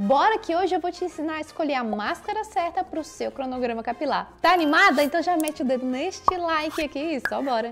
Bora que hoje eu vou te ensinar a escolher a máscara certa para o seu cronograma capilar. Tá animada? Então já mete o dedo neste like aqui, só bora!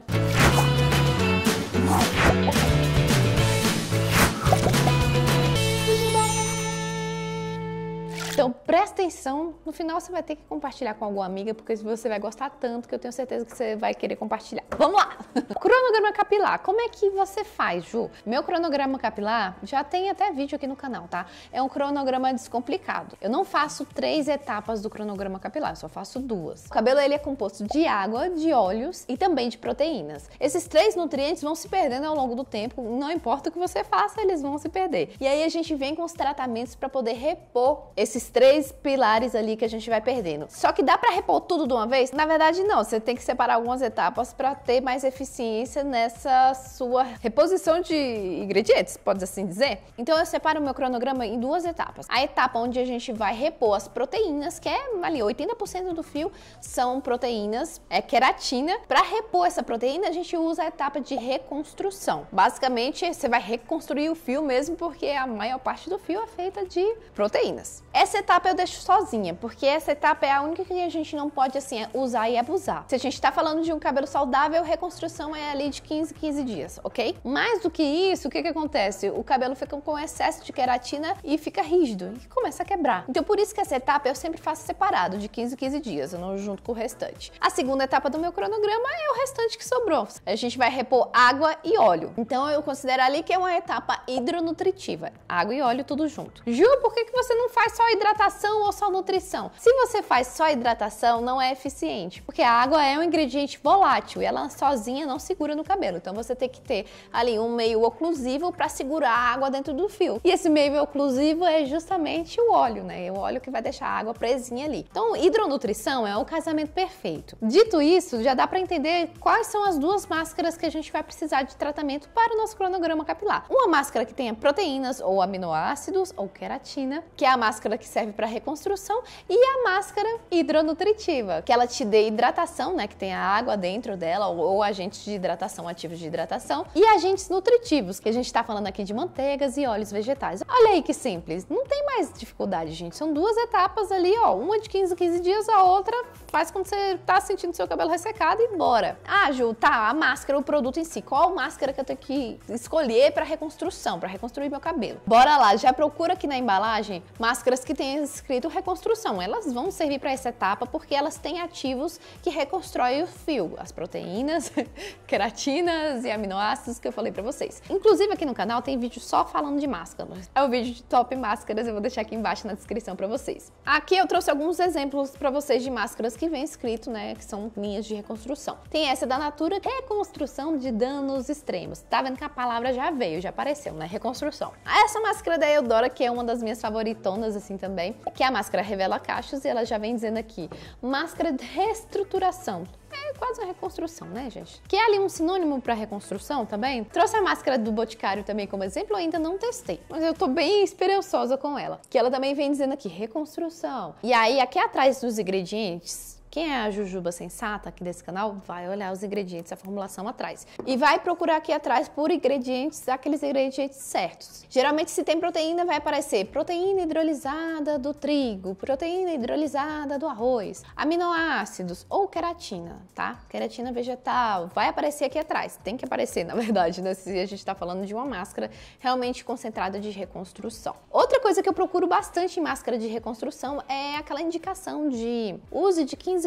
Então presta atenção, no final você vai ter que compartilhar com alguma amiga, porque você vai gostar tanto que eu tenho certeza que você vai querer compartilhar. Vamos lá! Cronograma capilar, como é que você faz, Ju? Meu cronograma capilar, já tem até vídeo aqui no canal, tá? É um cronograma descomplicado. Eu não faço 3 etapas do cronograma capilar, eu só faço 2. O cabelo ele é composto de água, de óleos e também de proteínas. Esses 3 nutrientes vão se perdendo ao longo do tempo, não importa o que você faça, eles vão se perder. E aí a gente vem com os tratamentos para poder repor esses 3 pilares ali que a gente vai perdendo. Só que dá para repor tudo de uma vez? Na verdade não, você tem que separar algumas etapas para ter mais eficiência nessa sua reposição de ingredientes, pode assim dizer. Então eu separo o meu cronograma em 2 etapas. A etapa onde a gente vai repor as proteínas, que é ali 80% do fio são proteínas, é queratina. Para repor essa proteína a gente usa a etapa de reconstrução. Basicamente você vai reconstruir o fio mesmo, porque a maior parte do fio é feita de proteínas. Essa etapa eu deixo sozinha, porque essa etapa é a única que a gente não pode assim usar e abusar. Se a gente tá falando de um cabelo saudável, reconstrução é ali de 15 dias, ok? Mais do que isso, o que acontece? O cabelo fica com excesso de queratina e fica rígido e começa a quebrar. Então por isso que essa etapa eu sempre faço separado, de 15 dias, eu não junto com o restante. A segunda etapa do meu cronograma é o restante que sobrou. A gente vai repor água e óleo. Então eu considero ali que é uma etapa hidronutritiva. Água e óleo tudo junto. Ju, por que você não faz só hidratação ou só nutrição? Se você faz só hidratação, não é eficiente, porque a água é um ingrediente volátil e ela sozinha não segura no cabelo. Então você tem que ter ali um meio oclusivo para segurar a água dentro do fio. E esse meio oclusivo é justamente o óleo, né? É o óleo que vai deixar a água presinha ali. Então, hidronutrição é o casamento perfeito. Dito isso, já dá para entender quais são as 2 máscaras que a gente vai precisar de tratamento para o nosso cronograma capilar. Uma máscara que tenha proteínas ou aminoácidos ou queratina, que é a máscara que serve para reconstrução, e a máscara hidronutritiva, que ela te dê hidratação, né, que tem a água dentro dela, ou agentes de hidratação, ativos de hidratação, e agentes nutritivos, que a gente tá falando aqui de manteigas e óleos vegetais. Olha aí que simples, não tem mais dificuldade, gente, são 2 etapas ali, ó, uma de 15 dias, a outra faz quando você tá sentindo seu cabelo ressecado e bora. Ah, Ju, tá, a máscara, o produto em si, qual máscara que eu tenho que escolher para reconstrução, para reconstruir meu cabelo? Bora lá, já procura aqui na embalagem máscaras que tem escrito reconstrução. Elas vão servir para essa etapa porque elas têm ativos que reconstroem o fio, as proteínas, queratinas e aminoácidos que eu falei para vocês. Inclusive aqui no canal tem vídeo só falando de máscaras. É o vídeo de top máscaras, eu vou deixar aqui embaixo na descrição para vocês. Aqui eu trouxe alguns exemplos para vocês de máscaras que vem escrito, né, que são linhas de reconstrução. Tem essa da Natura, reconstrução de danos extremos. Tá vendo que a palavra já veio, já apareceu, né? Reconstrução. Essa máscara da Eudora, que é uma das minhas favoritonas assim também, que é a máscara Revela Cachos, e ela já vem dizendo aqui, máscara de reestruturação. É quase uma reconstrução, né, gente? Que é ali um sinônimo para reconstrução também. Trouxe a máscara do Boticário também como exemplo, eu ainda não testei, mas eu tô bem esperançosa com ela. Que ela também vem dizendo aqui, reconstrução. E aí, aqui atrás dos ingredientes, quem é a Jujuba sensata aqui desse canal vai olhar os ingredientes, a formulação atrás. E vai procurar aqui atrás por ingredientes, aqueles ingredientes certos. Geralmente se tem proteína vai aparecer proteína hidrolisada do trigo, proteína hidrolisada do arroz, aminoácidos ou queratina, tá? Queratina vegetal, vai aparecer aqui atrás. Tem que aparecer, na verdade, né? Se a gente tá falando de uma máscara realmente concentrada de reconstrução. Outra coisa que eu procuro bastante em máscara de reconstrução é aquela indicação de use de 15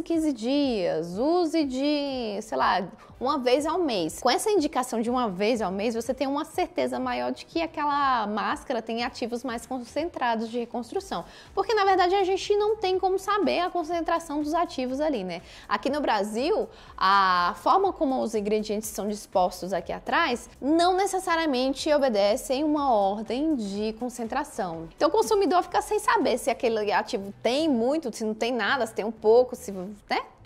dias, use de, sei lá, uma vez ao mês. Com essa indicação de uma vez ao mês, você tem uma certeza maior de que aquela máscara tem ativos mais concentrados de reconstrução. Porque, na verdade, a gente não tem como saber a concentração dos ativos ali, né? Aqui no Brasil, a forma como os ingredientes são dispostos aqui atrás não necessariamente obedecem uma ordem de concentração. Então, o consumidor fica sem saber se aquele ativo tem muito, se não tem nada, se tem um pouco, se, né?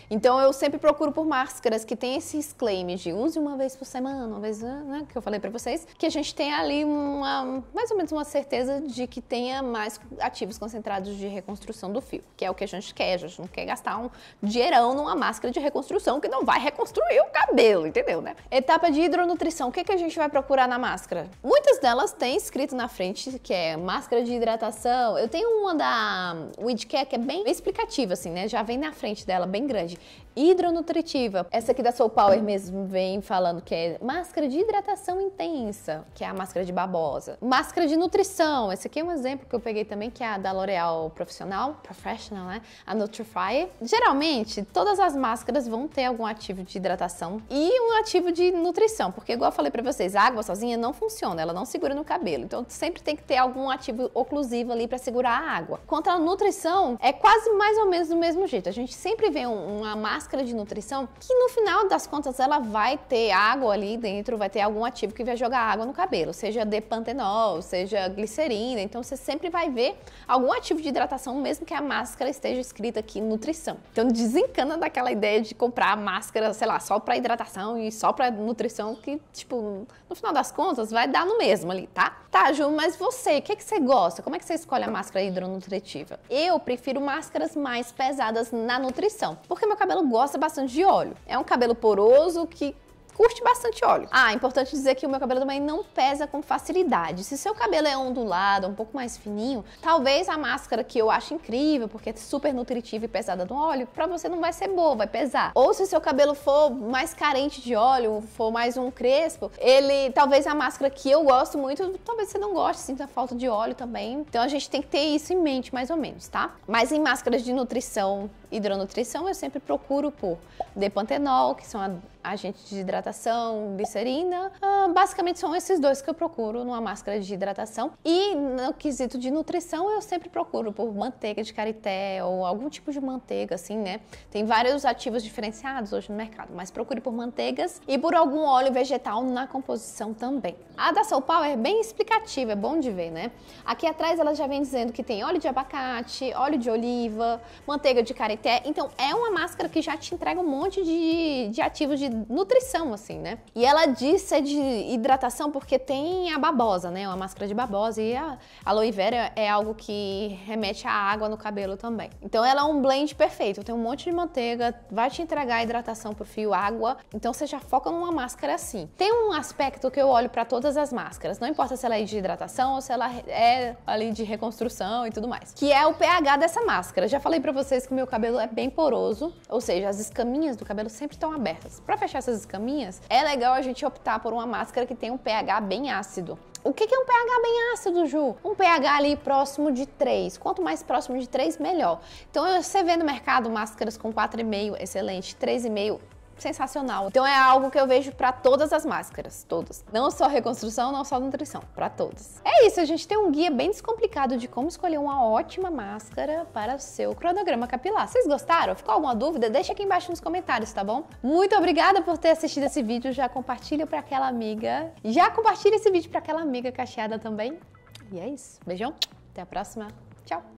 Então eu sempre procuro por máscaras que tem esses claims de use uma vez por semana, uma vez, né, que eu falei pra vocês, que a gente tem ali mais ou menos uma certeza de que tenha mais ativos concentrados de reconstrução do fio, que é o que a gente não quer gastar um dinheirão numa máscara de reconstrução que não vai reconstruir o cabelo, entendeu, né? Etapa de hidronutrição, o que a gente vai procurar na máscara? Muitas delas têm escrito na frente que é máscara de hidratação. Eu tenho uma da WeedCare que é bem explicativa, assim, né? Já vem na frente dela, bem grande. Hidronutritiva. Essa aqui da Soul Power mesmo vem falando que é máscara de hidratação intensa, que é a máscara de babosa. Máscara de nutrição. Esse aqui é um exemplo que eu peguei também, que é a da L'Oréal Professional, né? A Nutrify. Geralmente, todas as máscaras vão ter algum ativo de hidratação e um ativo de nutrição, porque igual eu falei pra vocês, a água sozinha não funciona, ela não segura no cabelo. Então, sempre tem que ter algum ativo oclusivo ali pra segurar a água. Quanto à nutrição, é quase mais ou menos do mesmo jeito. A gente sempre vê uma máscara de nutrição que no final das contas ela vai ter água ali dentro, vai ter algum ativo que vai jogar água no cabelo, seja depantenol, seja glicerina. Então você sempre vai ver algum ativo de hidratação, mesmo que a máscara esteja escrita aqui nutrição. Então desencana daquela ideia de comprar a máscara, sei lá, só pra hidratação e só pra nutrição, que tipo, no final das contas vai dar no mesmo ali, tá? Tá, Ju, mas você, o que você gosta? Como é que você escolhe a máscara hidronutritiva? Eu prefiro máscaras mais pesadas na nutrição, porque meu cabelo gosta bastante de óleo. É um cabelo poroso que curte bastante óleo. Ah, importante dizer que o meu cabelo também não pesa com facilidade. Se seu cabelo é ondulado, um pouco mais fininho, talvez a máscara que eu acho incrível, porque é super nutritiva e pesada no óleo, pra você não vai ser boa, vai pesar. Ou se seu cabelo for mais carente de óleo, for mais um crespo, talvez a máscara que eu gosto muito, talvez você não goste, sinta falta de óleo também. Então a gente tem que ter isso em mente, mais ou menos, tá? Mas em máscaras de nutrição, hidronutrição, eu sempre procuro por depantenol, que são agentes de hidratação, glicerina. Basicamente são esses dois que eu procuro numa máscara de hidratação. E no quesito de nutrição, eu sempre procuro por manteiga de karité ou algum tipo de manteiga, assim, né? Tem vários ativos diferenciados hoje no mercado, mas procure por manteigas e por algum óleo vegetal na composição também. A da Soul Power é bem explicativa, é bom de ver, né? Aqui atrás ela já vem dizendo que tem óleo de abacate, óleo de oliva, manteiga de karité. Então é uma máscara que já te entrega um monte de ativos de nutrição, assim, né? E ela diz ser de hidratação porque tem a babosa, né? Uma máscara de babosa, e a aloe vera é algo que remete à água no cabelo também. Então ela é um blend perfeito, tem um monte de manteiga, vai te entregar a hidratação pro fio, água, então você já foca numa máscara assim. Tem um aspecto que eu olho pra todas as máscaras, não importa se ela é de hidratação ou se ela é ali de reconstrução e tudo mais, que é o pH dessa máscara. Já falei pra vocês que o meu cabelo é bem poroso, ou seja, as escaminhas do cabelo sempre estão abertas. Pra fechar essas escaminhas, é legal a gente optar por uma máscara que tem um pH bem ácido. O que é um pH bem ácido, Ju? Um pH ali próximo de 3. Quanto mais próximo de 3, melhor. Então, você vê no mercado máscaras com 4,5, excelente, 3,5, sensacional. Então é algo que eu vejo para todas as máscaras, todas. Não só reconstrução, não só nutrição, para todas. É isso, a gente tem um guia bem descomplicado de como escolher uma ótima máscara para o seu cronograma capilar. Vocês gostaram? Ficou alguma dúvida? Deixa aqui embaixo nos comentários, tá bom? Muito obrigada por ter assistido esse vídeo. Já compartilha para aquela amiga. Já compartilha esse vídeo para aquela amiga cacheada também. E é isso. Beijão. Até a próxima. Tchau.